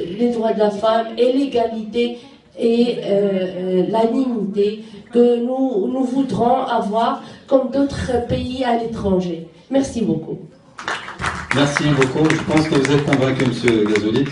les droits de la femme et l'égalité et la dignité que nous voudrons avoir comme d'autres pays à l'étranger. Merci beaucoup. Merci beaucoup. Je pense que vous êtes convaincu, M. Gazzouli.